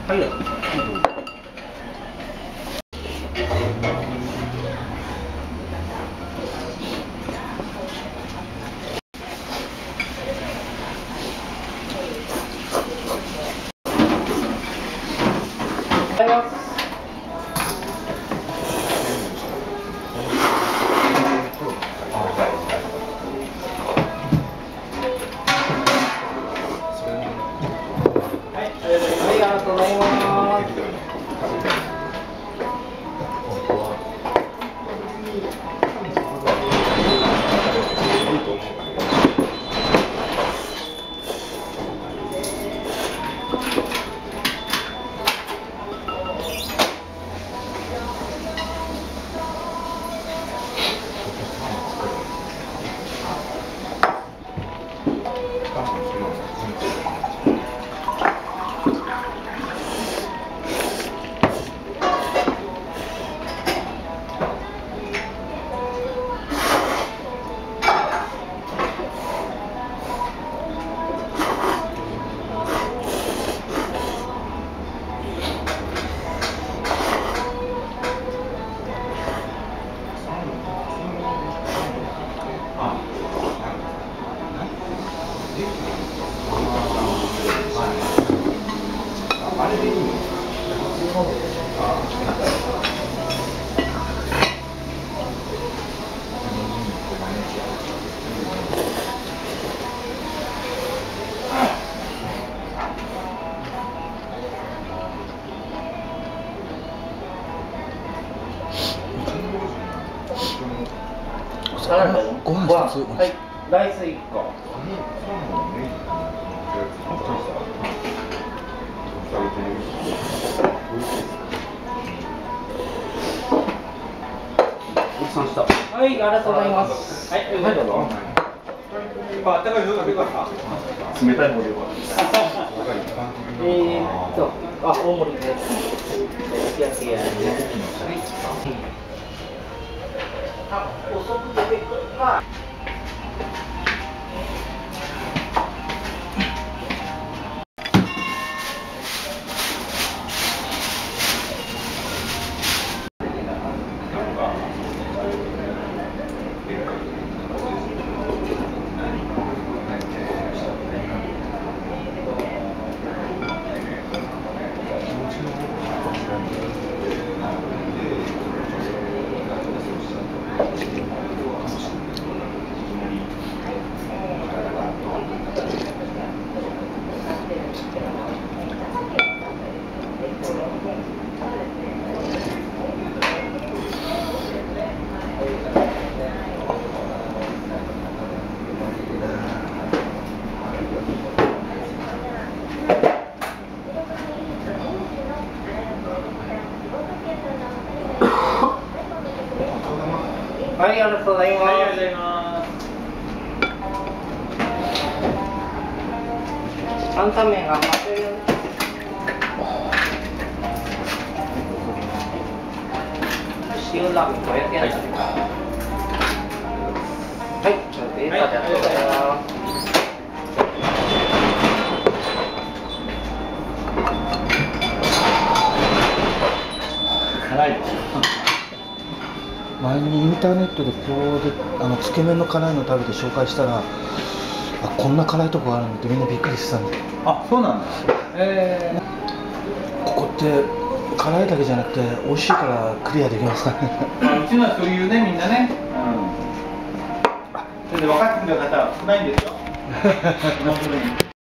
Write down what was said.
はい。 ご飯一つ。 はい。ライス1個。はい、ありがとうございます。はい、どうぞ。あったかいのが出ました。冷たいものでは。大盛りです。焼きや。遅く出てくるか。はい、ありがとうございます。はい、ありがとうございます。担々麺が混ぜる。塩ラーメン500円。はい。はい、ちょっとありがとうございます。辛いです。 前にインターネットでこうでつけ麺の辛いの食べて紹介したら、あ、こんな辛いとこあるんだってみんなびっくりしてたんで。 あ、そうなんだ。 ここって辛いだけじゃなくて美味しいからクリアできますかね。 うちのはそういうね、みんなね。それで分かってくれる方は少ないんですよ。